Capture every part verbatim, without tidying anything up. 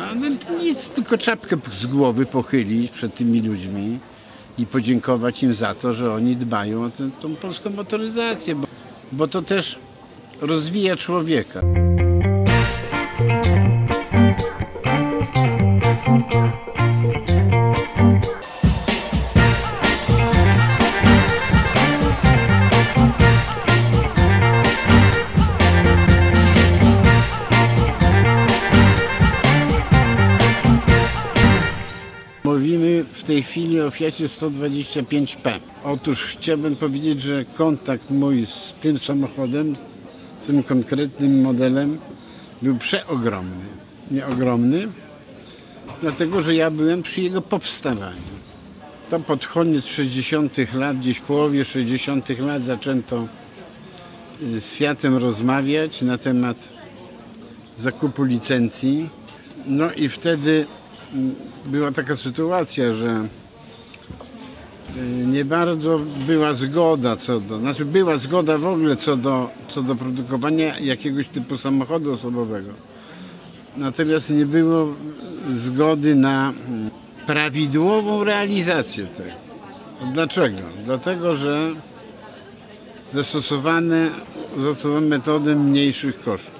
A no nic, tylko czapkę z głowy pochylić przed tymi ludźmi i podziękować im za to, że oni dbają o tę, tą polską motoryzację, bo, bo to też rozwija człowieka. Mówimy w tej chwili o Fiacie sto dwadzieścia pięć P. Otóż chciałbym powiedzieć, że kontakt mój z tym samochodem, z tym konkretnym modelem był przeogromny. Nie ogromny, dlatego że ja byłem przy jego powstawaniu. To pod koniec sześćdziesiątych lat, gdzieś w połowie sześćdziesiątych lat zaczęto z Fiatem rozmawiać na temat zakupu licencji. No i wtedy była taka sytuacja, że nie bardzo była zgoda co do, znaczy była zgoda w ogóle co do, co do produkowania jakiegoś typu samochodu osobowego. Natomiast nie było zgody na prawidłową realizację tego. Dlaczego? Dlatego, że zastosowane zastosowano metodę mniejszych kosztów.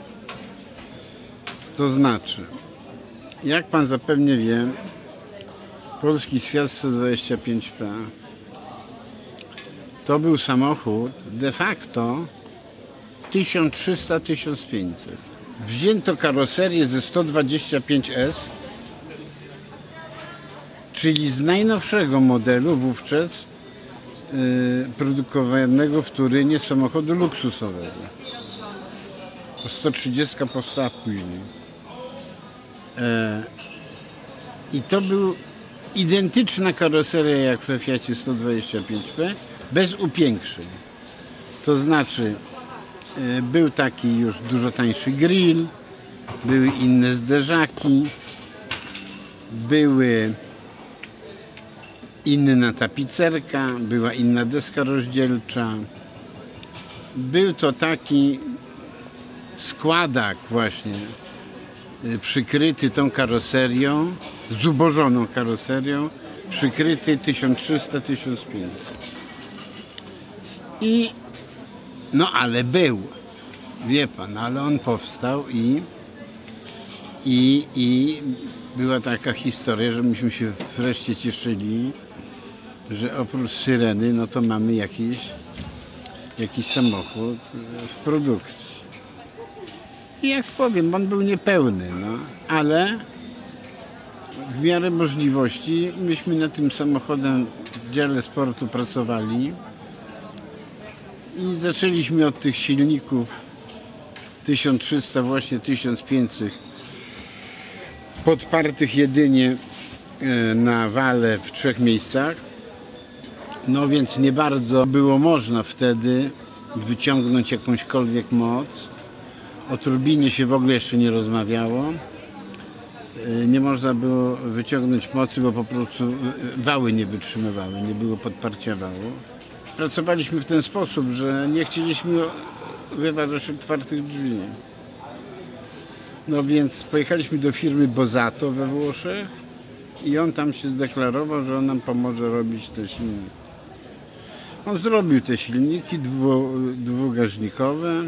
To znaczy, jak pan zapewne wie, polski Fiat sto dwadzieścia pięć P to był samochód de facto tysiąc trzysta do tysiąc pięćset. Wzięto karoserię ze sto dwadzieścia pięć S, czyli z najnowszego modelu wówczas yy, produkowanego w Turynie samochodu luksusowego. sto trzydzieści powstała później. I to był identyczna karoseria jak we Fiacie sto dwadzieścia pięć P, bez upiększeń. To znaczy był taki już dużo tańszy grill, były inne zderzaki, były inna tapicerka, była inna deska rozdzielcza. Był to taki składak właśnie przykryty tą karoserią, zubożoną karoserią, przykryty tysiąc trzysta do tysiąc pięćset. I no ale był, wie pan, ale on powstał i, i, i była taka historia, że myśmy się wreszcie cieszyli, że oprócz Syreny, no to mamy jakiś, jakiś samochód w produkcji. I jak powiem, on był niepełny, no, ale w miarę możliwości myśmy nad tym samochodem w dziale sportu pracowali i zaczęliśmy od tych silników tysiąc trzysta, właśnie tysiąc pięćset, podpartych jedynie na wale w trzech miejscach. No więc nie bardzo było można wtedy wyciągnąć jakąśkolwiek moc. O turbinie się w ogóle jeszcze nie rozmawiało. Nie można było wyciągnąć mocy, bo po prostu wały nie wytrzymywały, nie było podparcia wału. Pracowaliśmy w ten sposób, że nie chcieliśmy wyważać otwartych drzwi. No więc pojechaliśmy do firmy Bozato we Włoszech i on tam się zdeklarował, że on nam pomoże robić te silniki. On zrobił te silniki dwu, dwugaźnikowe.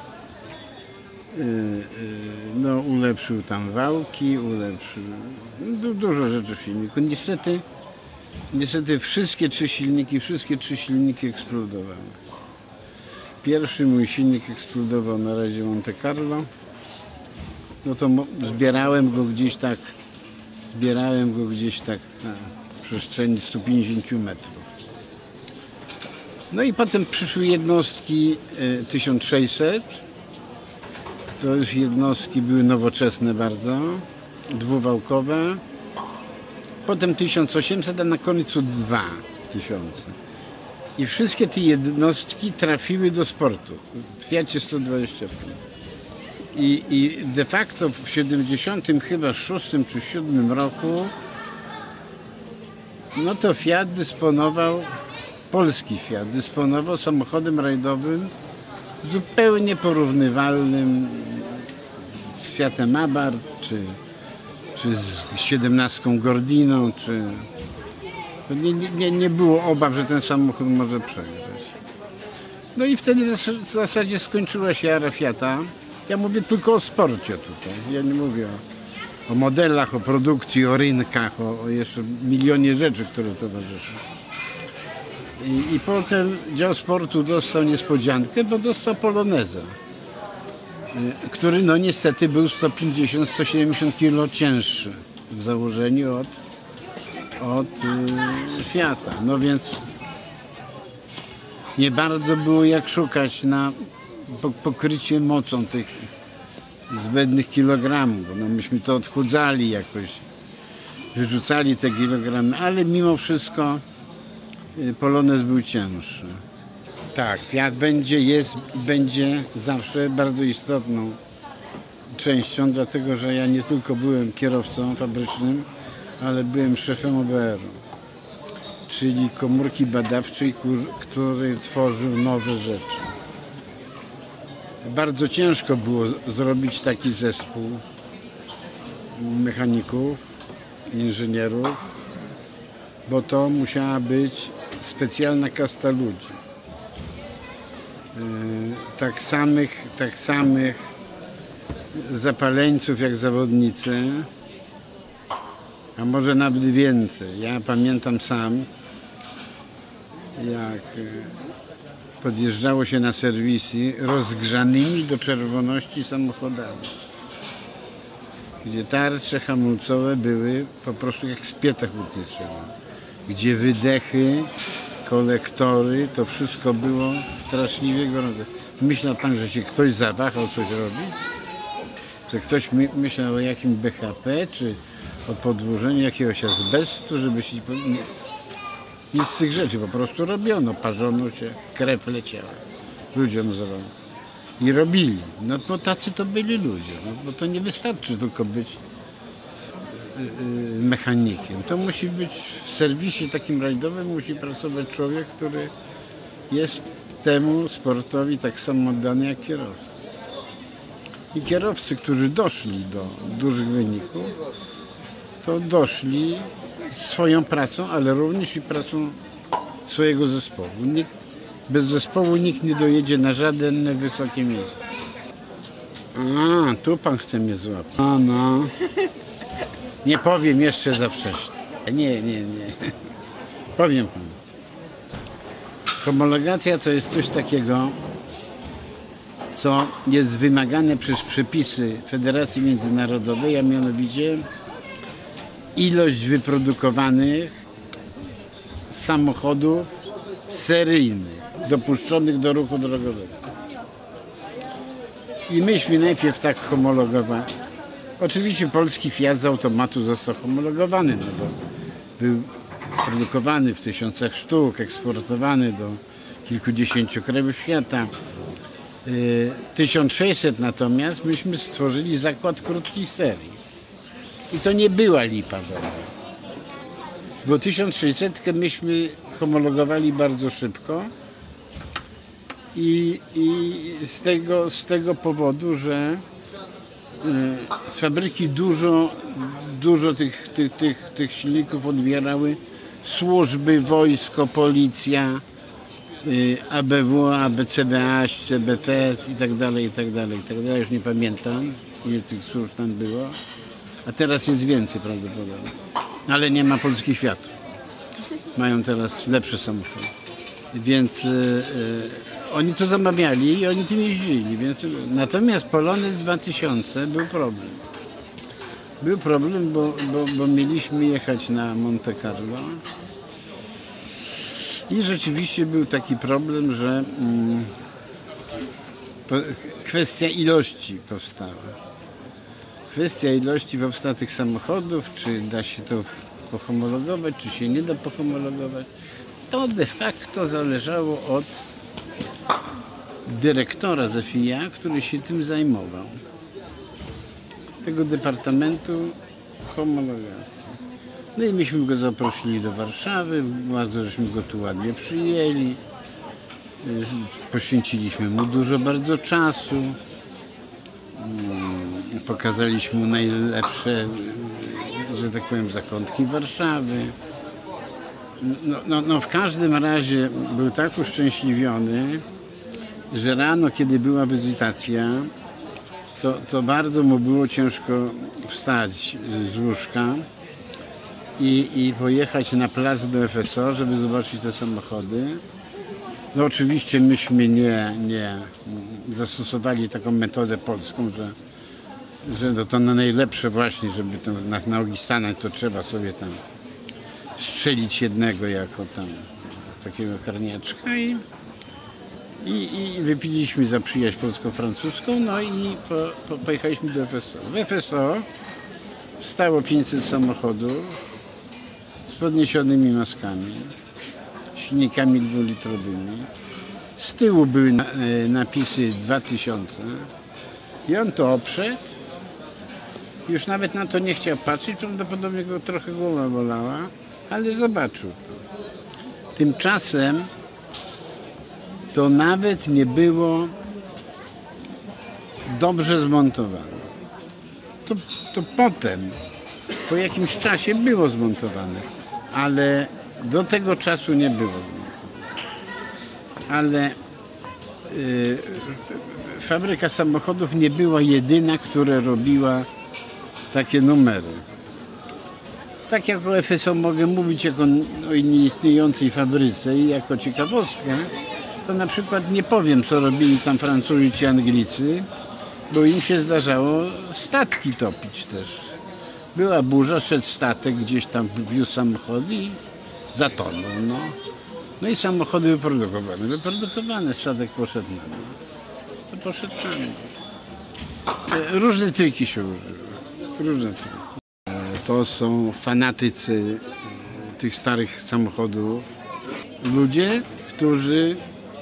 No, ulepszył tam wałki, ulepszył du dużo rzeczy w silniku. Niestety, niestety wszystkie trzy silniki, wszystkie trzy silniki eksplodowały. Pierwszy mój silnik eksplodował na razie Monte Carlo. No to zbierałem go gdzieś tak, zbierałem go gdzieś tak na przestrzeni stu pięćdziesięciu metrów. No i potem przyszły jednostki tysiąc sześćset. To już jednostki były nowoczesne bardzo, dwuwałkowe. Potem tysiąc osiemset, a na końcu dwa tysiące. I wszystkie te jednostki trafiły do sportu w Fiacie sto dwadzieścia pięć. I, i de facto w siedemdziesiątym chyba szóstym czy siódmym roku no to Fiat dysponował, polski Fiat dysponował samochodem rajdowym zupełnie porównywalnym z Fiatem Abarth czy czy z siedemnastką Gordiną, czy... To nie, nie, nie było obaw, że ten samochód może przegrać. No i wtedy w zasadzie skończyła się era Fiata. Ja mówię tylko o sporcie tutaj. Ja nie mówię o, o modelach, o produkcji, o rynkach, o, o jeszcze milionie rzeczy, które towarzyszą. I, I potem dział sportu dostał niespodziankę, bo dostał Poloneza, który no niestety był sto pięćdziesiąt do stu siedemdziesięciu kilo cięższy w założeniu od, od y, Fiata. No więc nie bardzo było jak szukać na pokrycie mocą tych zbędnych kilogramów. No myśmy to odchudzali jakoś, wyrzucali te kilogramy, ale mimo wszystko Polonez był cięższy. Tak, Fiat będzie, jest i będzie zawsze bardzo istotną częścią, dlatego że ja nie tylko byłem kierowcą fabrycznym, ale byłem szefem O B R-u. Czyli komórki badawczej, który tworzył nowe rzeczy. Bardzo ciężko było zrobić taki zespół mechaników, inżynierów, bo to musiała być specjalna kasta ludzi. Tak samych, tak samych zapaleńców jak zawodnicy, a może nawet więcej. Ja pamiętam sam, jak podjeżdżało się na serwisy rozgrzanymi do czerwoności samochodami, gdzie tarcze hamulcowe były po prostu jak z pietach hutniczego, gdzie wydechy, kolektory, to wszystko było straszliwie gorące. Myślał pan, że się ktoś zawahał coś robić? Że ktoś my, myślał o jakim B H P, czy o podłożeniu jakiegoś azbestu, żeby się... Nie. Nic z tych rzeczy, po prostu robiono, parzono się, krew leciała ludziom z rąk. I robili. No bo tacy to byli ludzie, no, bo to nie wystarczy tylko być yy, mechanikiem. To musi być w serwisie takim rajdowym, musi pracować człowiek, który jest temu sportowi tak samo oddany jak kierowca. I kierowcy, którzy doszli do dużych wyników, to doszli swoją pracą, ale również i pracą swojego zespołu. Nikt, bez zespołu nikt nie dojedzie na żadne wysokie miejsce. A, tu pan chce mnie złapać. A no. Nie powiem jeszcze za wcześnie. Nie, nie, nie. Powiem panu. Homologacja to jest coś takiego, co jest wymagane przez przepisy Federacji Międzynarodowej, a mianowicie ilość wyprodukowanych samochodów seryjnych, dopuszczonych do ruchu drogowego. I myśmy najpierw tak homologowali. Oczywiście polski Fiat z automatu został homologowany, no bo był produkowany w tysiącach sztuk, eksportowany do kilkudziesięciu krajów świata. tysiąc sześćset natomiast myśmy stworzyli zakład krótkich serii. I to nie była lipa żadna. Bo tysiąc sześćset myśmy homologowali bardzo szybko i, i z, tego, z tego powodu, że y, z fabryki dużo, dużo tych, tych, tych, tych silników odbierały służby, wojsko, policja, y, A B W, A B C B A, C B P i tak dalej, i tak dalej, i tak dalej. Już nie pamiętam, ile tych służb tam było. A teraz jest więcej prawdopodobnie. Ale nie ma polskich Fiatów. Mają teraz lepsze samochody. Więc y, y, oni to zamawiali i oni tym jeździli. Więc, natomiast Polonez dwa tysiące był problem. Był problem, bo, bo, bo mieliśmy jechać na Monte Carlo. I rzeczywiście był taki problem, że mm, po, kwestia ilości powstała. Kwestia ilości powstała tych samochodów, czy da się to pohomologować, czy się nie da pohomologować, to de facto zależało od dyrektora z F I A, który się tym zajmował. Tego Departamentu Homologacji. No i myśmy go zaprosili do Warszawy, bardzo żeśmy go tu ładnie przyjęli. Poświęciliśmy mu dużo bardzo czasu. Pokazaliśmy mu najlepsze że tak powiem, zakątki Warszawy. No, no, no w każdym razie był tak uszczęśliwiony, że rano, kiedy była wizytacja, to, to bardzo mu było ciężko wstać z łóżka i, i pojechać na plac do F S O, żeby zobaczyć te samochody. No oczywiście myśmy nie, nie zastosowali taką metodę polską, że, że no to na najlepsze właśnie, żeby tam na, na nogi stanąć, to trzeba sobie tam strzelić jednego jako tam takiego karniaczka i, i, i wypiliśmy za przyjaźń polsko-francuską, no i po, po, pojechaliśmy do F S O. W F S O stało pięćset samochodów z podniesionymi maskami, silnikami dwulitrowymi. Z tyłu były na, e, napisy dwa tysiące i on to oprzedł. Już nawet na to nie chciał patrzeć, prawdopodobnie go trochę głowa bolała, ale zobaczył to. Tymczasem to nawet nie było dobrze zmontowane. To, to potem, po jakimś czasie było zmontowane, ale do tego czasu nie było zmontowane. Ale yy, fabryka samochodów nie była jedyna, która robiła takie numery. Tak jak o F S O mogę mówić jako o nieistniejącej fabryce i jako ciekawostkę, to na przykład nie powiem, co robili tam Francuzi czy Anglicy, bo im się zdarzało statki topić też. Była burza, szedł statek, gdzieś tam wiózł samochody i zatonął. No, no i samochody wyprodukowane. Wyprodukowane, statek poszedł na dół. To poszedł na dół. Różne triki się użyły. Różne triki. To są fanatycy tych starych samochodów. Ludzie, którzy,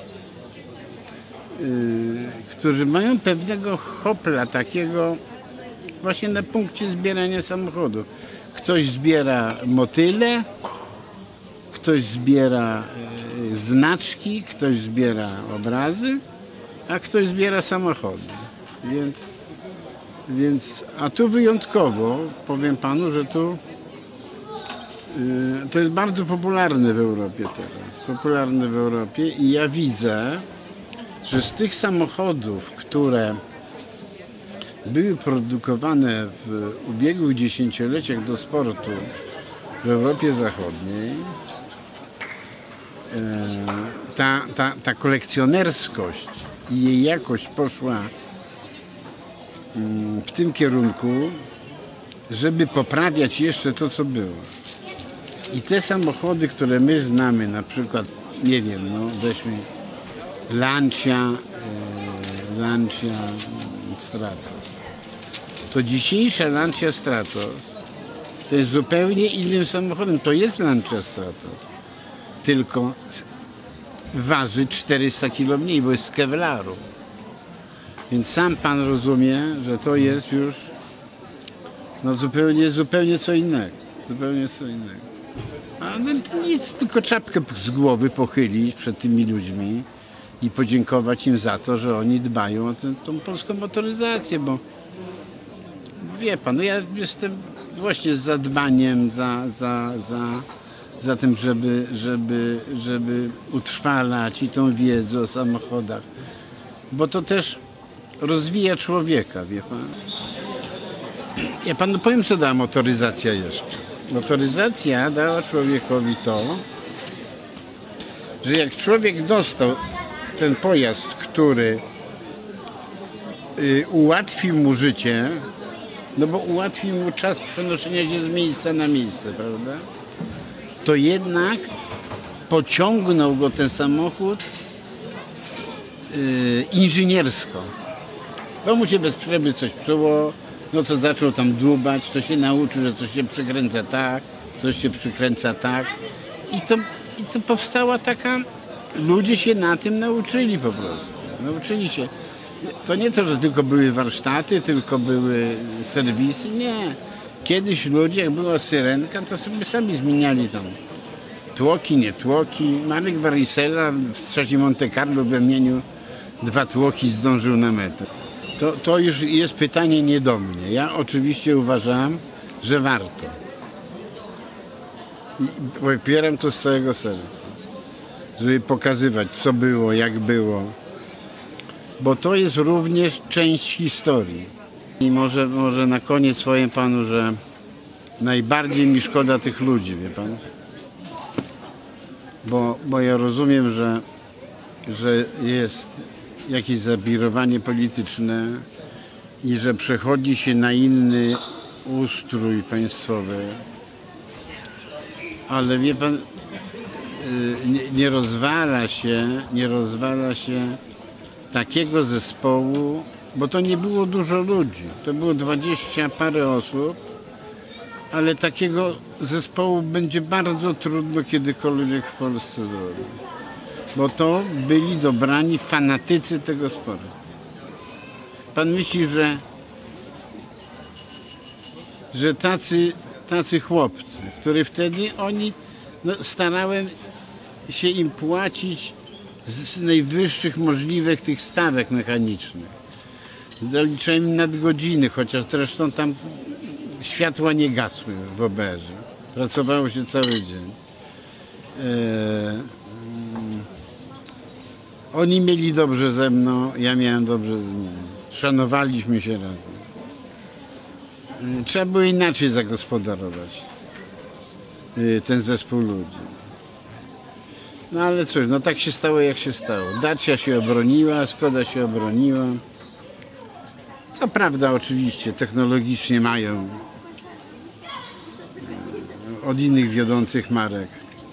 yy, którzy mają pewnego hopla takiego właśnie na punkcie zbierania samochodów. Ktoś zbiera motyle, ktoś zbiera yy, znaczki, ktoś zbiera obrazy, a ktoś zbiera samochody. Więc Więc, a tu wyjątkowo, powiem panu, że tu yy, to jest bardzo popularne w Europie teraz. Popularne w Europie i ja widzę, że z tych samochodów, które były produkowane w ubiegłych dziesięcioleciach do sportu w Europie Zachodniej, yy, ta, ta, ta kolekcjonerskość i jej jakość poszła w tym kierunku, żeby poprawiać jeszcze to, co było. I te samochody, które my znamy, na przykład, nie wiem, no weźmy Lancia, e, Lancia Stratos. To dzisiejsza Lancia Stratos to jest zupełnie innym samochodem. To jest Lancia Stratos, tylko waży czterysta kilo mniej, bo jest z kevlaru. Więc sam pan rozumie, że to jest już no zupełnie, zupełnie co innego. Zupełnie co innego. A no, nic, tylko czapkę z głowy pochylić przed tymi ludźmi i podziękować im za to, że oni dbają o tę, tą polską motoryzację, bo wie pan, no ja jestem właśnie z zadbaniem za, za, za, za tym, żeby, żeby, żeby utrwalać i tą wiedzę o samochodach, bo to też rozwija człowieka, wie pan. Ja panu powiem, co dała motoryzacja jeszcze. Motoryzacja dała człowiekowi to, że jak człowiek dostał ten pojazd, który y, ułatwił mu życie, no bo ułatwił mu czas przenoszenia się z miejsca na miejsce, prawda? To jednak pociągnął go ten samochód y, inżyniersko. Bo mu się bez przerwy coś psuło, no to zaczął tam dłubać, to się nauczył, że coś się przykręca tak, coś się przykręca tak. I to, i to powstała taka, ludzie się na tym nauczyli po prostu. Nauczyli się. To nie to, że tylko były warsztaty, tylko były serwisy, nie. Kiedyś ludzie, jak była syrenka, to sobie sami zmieniali tam tłoki, nie tłoki. Marek Varisella w trzecim Monte Carlo wymienił dwa tłoki i zdążył na metę. To, to już jest pytanie nie do mnie. Ja oczywiście uważam, że warto. I popieram to z całego serca, żeby pokazywać, co było, jak było, bo to jest również część historii. I może, może na koniec powiem panu, że najbardziej mi szkoda tych ludzi, wie pan, bo, bo ja rozumiem, że, że jest jakieś zawirowanie polityczne i że przechodzi się na inny ustrój państwowy, ale wie pan, nie, nie rozwala się, nie rozwala się takiego zespołu, bo to nie było dużo ludzi, to było dwadzieścia parę osób, ale takiego zespołu będzie bardzo trudno kiedykolwiek w Polsce zrobić, bo to byli dobrani fanatycy tego sportu. Pan myśli, że, że tacy, tacy chłopcy, którzy wtedy oni, no, starałem się im płacić z najwyższych możliwych tych stawek mechanicznych. Zaliczałem im nadgodziny, chociaż zresztą tam światła nie gasły w O B R-ze. Pracowało się cały dzień. Eee, oni mieli dobrze ze mną, ja miałem dobrze z nimi. Szanowaliśmy się razem. Eee, trzeba było inaczej zagospodarować eee, ten zespół ludzi. No ale cóż, no tak się stało, jak się stało. Dacia się obroniła, Skoda się obroniła. Co prawda oczywiście technologicznie mają od innych wiodących marek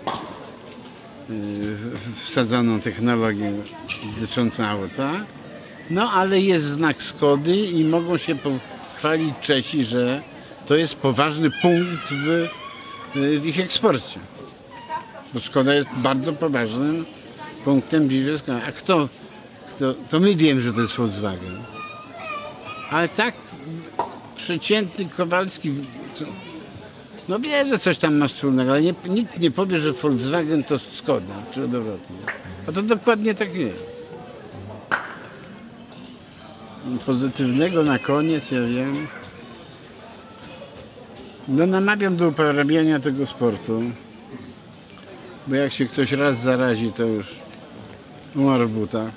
wsadzoną technologię dotyczącą auta, no ale jest znak Skody i mogą się pochwalić Czesi, że to jest poważny punkt w, w ich eksporcie. Bo Skoda jest bardzo poważnym punktem biznesu. A kto, kto? To my wiemy, że to jest Volkswagen. Ale tak przeciętny Kowalski, no wie, że coś tam ma wspólnego, ale nie, nikt nie powie, że Volkswagen to Skoda, czy odwrotnie. A to dokładnie tak jest. Pozytywnego na koniec, ja wiem. No namawiam do uprawiania tego sportu, bo jak się ktoś raz zarazi, to już umarł w butach.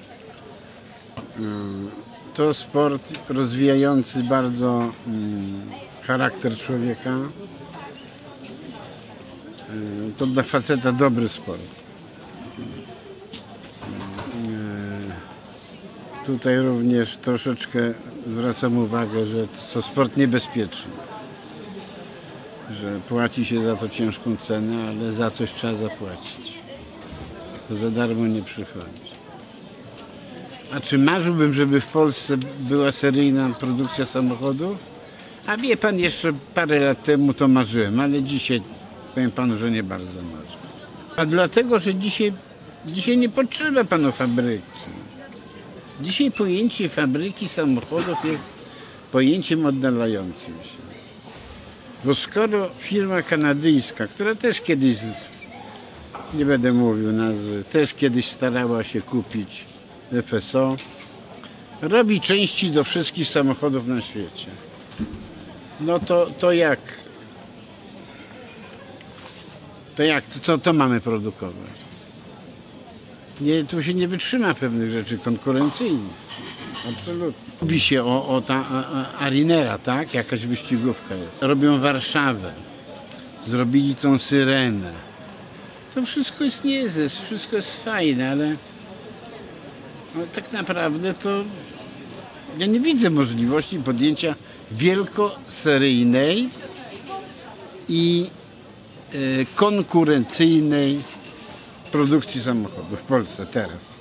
To sport rozwijający bardzo mm, charakter człowieka. To dla faceta dobry sport. Tutaj również troszeczkę zwracam uwagę, że to sport niebezpieczny. Że płaci się za to ciężką cenę, ale za coś trzeba zapłacić. To za darmo nie przychodzi. A czy marzyłbym, żeby w Polsce była seryjna produkcja samochodów? A wie pan, jeszcze parę lat temu to marzyłem, ale dzisiaj powiem panu, że nie bardzo marzę. A dlatego, że dzisiaj, dzisiaj nie potrzeba panu fabryki. Dzisiaj pojęcie fabryki samochodów jest pojęciem oddalającym się. Bo skoro firma kanadyjska, która też kiedyś, nie będę mówił nazwy, też kiedyś starała się kupić F S O, robi części do wszystkich samochodów na świecie. No to, to jak? To jak? To co to mamy produkować? Nie, tu się nie wytrzyma pewnych rzeczy konkurencyjnych. Absolutnie. Mówi się o, o ta a, a, Arinera, tak? Jakaś wyścigówka jest. Robią Warszawę. Zrobili tą Syrenę. To wszystko jest niezłe, wszystko jest fajne, ale no, tak naprawdę to ja nie widzę możliwości podjęcia wielkoseryjnej i e, konkurencyjnej produkcji samochodów w Polsce teraz.